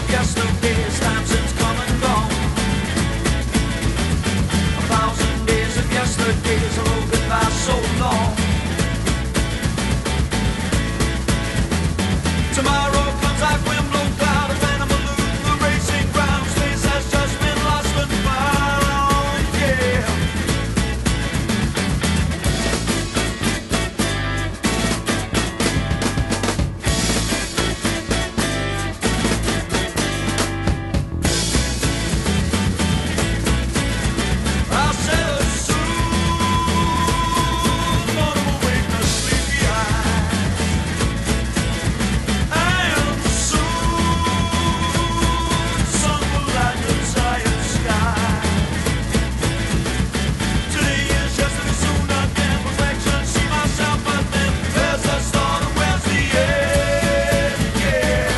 yesterdays, time since come and gone. 1,000 days of yesterdays, a road goodbye so long. Tomorrow comes like wind blown cloud, a phantom eludes the racing ground. Space has just been lost and found, yeah. I said soon, morning will wake the sleepy eyes. And soon, sun will light the tired sky. Today is yesterday, soon again. Reflection, see myself, but then there's the start and where's the end? Yeah.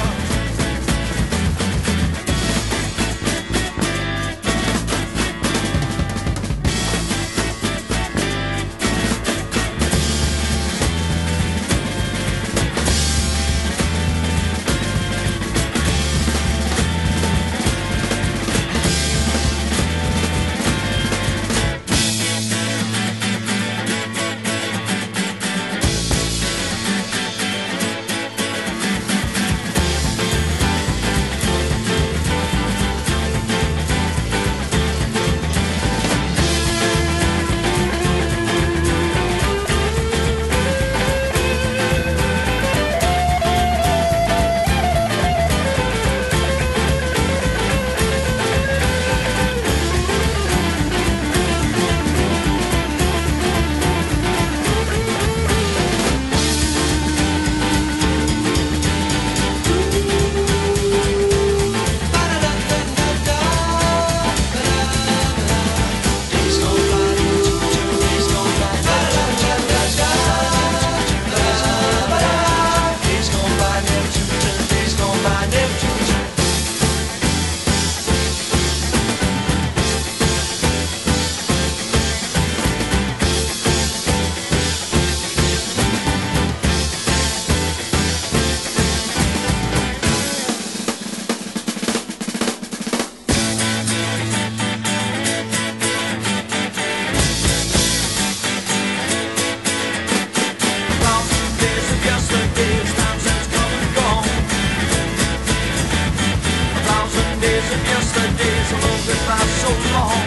Yesterdays, a road goodbye so long.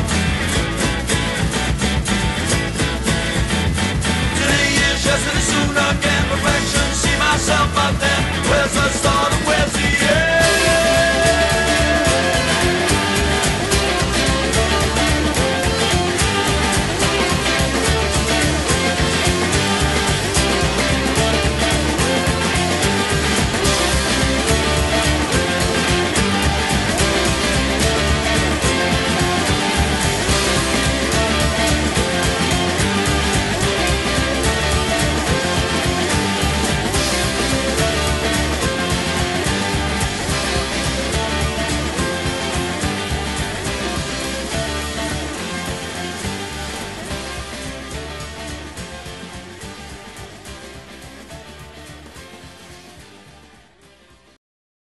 Today is yesterday, soon again. Perfection, see myself out there.